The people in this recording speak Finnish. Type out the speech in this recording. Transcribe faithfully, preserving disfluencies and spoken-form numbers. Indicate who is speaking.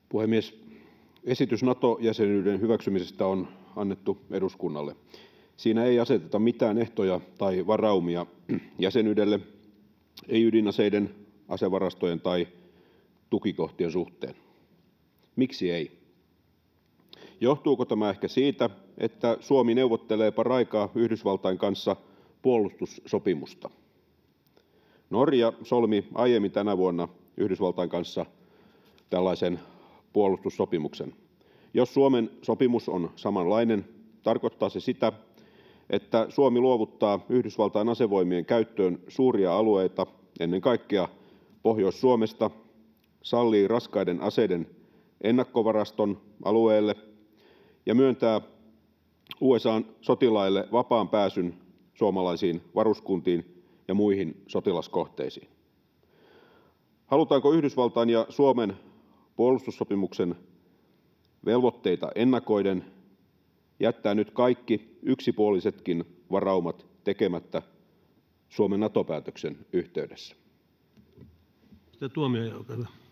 Speaker 1: Puhemies! Esitys Nato-jäsenyyden hyväksymisestä on annettu eduskunnalle. Siinä ei aseteta mitään ehtoja tai varaumia jäsenyydelle, ei ydinaseiden, asevarastojen tai tukikohtien suhteen. Miksi ei? Johtuuko tämä ehkä siitä, että Suomi neuvottelee paraikaa Yhdysvaltain kanssa puolustussopimusta? Norja solmi aiemmin tänä vuonna Yhdysvaltain kanssa tällaisen puolustussopimuksen. Jos Suomen sopimus on samanlainen, tarkoittaa se sitä, että Suomi luovuttaa Yhdysvaltain asevoimien käyttöön suuria alueita, ennen kaikkea Pohjois-Suomesta, sallii raskaiden aseiden ennakkovaraston alueelle ja myöntää U S A:n sotilaille vapaan pääsyn suomalaisiin varuskuntiin ja muihin sotilaskohteisiin. Halutaanko Yhdysvaltain ja Suomen puolustussopimuksen velvoitteita ennakoiden jättää nyt kaikki yksipuolisetkin varaumat tekemättä Suomen Nato-päätöksen yhteydessä?
Speaker 2: Tuomioja, olkaa hyvä.